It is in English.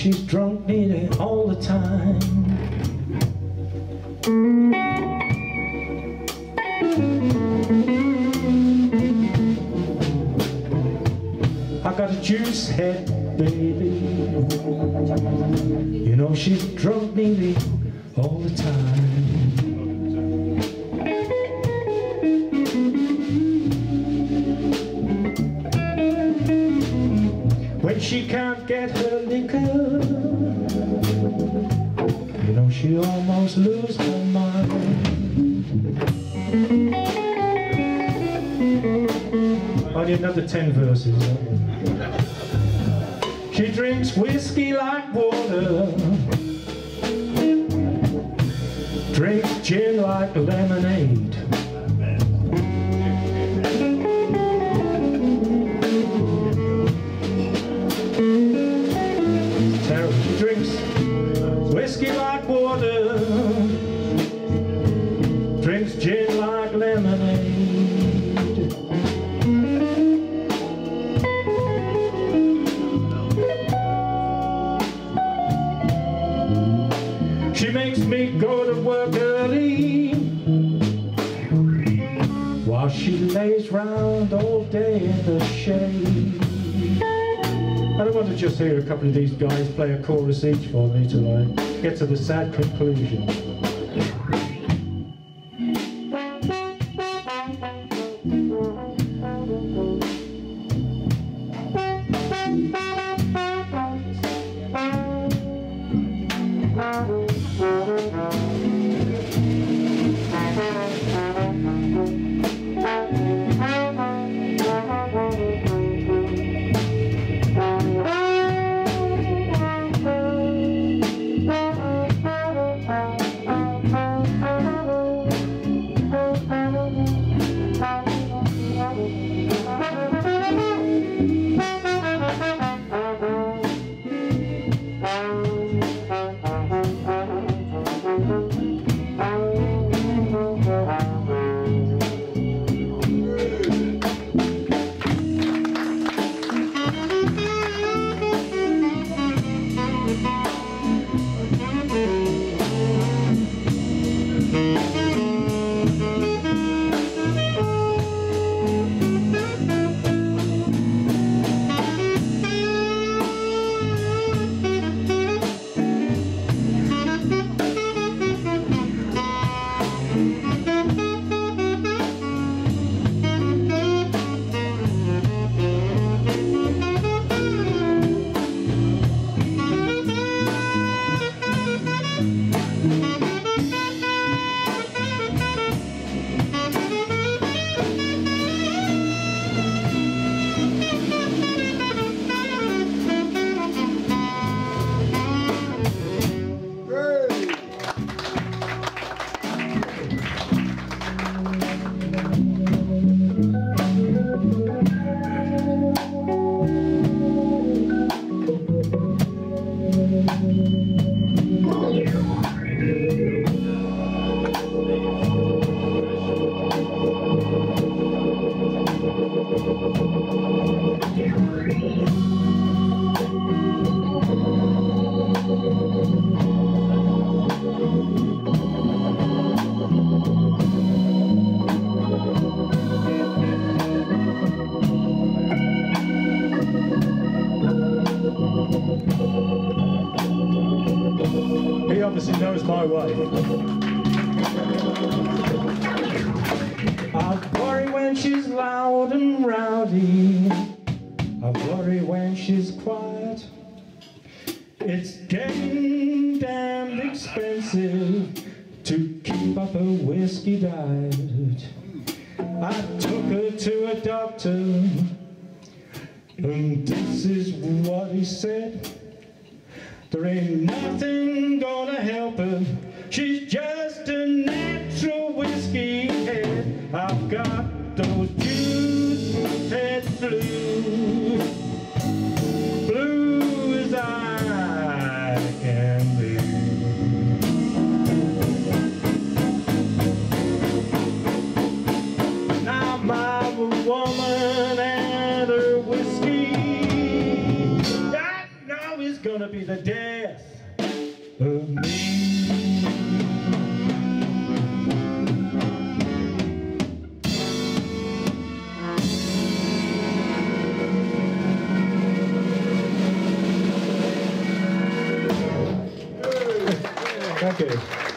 she's drunk nearly all the time. I got a Juicehead, baby. You know she's drunk nearly all the time. When she can't get her liquor, you know she almost loses her mind. Only another 10 verses. She drinks whiskey like water, drinks gin like lemonade. Terrible. She drinks whiskey like water, drinks gin like lemonade. She makes me go to work early, while she lays round all day in the shade. I don't want to just hear a couple of these guys play a chorus each for me till I get to the sad conclusion. He obviously knows my way. I worry when she's loud and rowdy, I worry when she's quiet. It's getting damned expensive to keep up a whiskey diet. I took her to a doctor, and this is what he said: there ain't nothing gonna help her, she's just a natural whiskey head. I've got those Juicehead blues, blue as I can be. Now my woman and her whiskey, I know it's gonna be the day me. Thank you.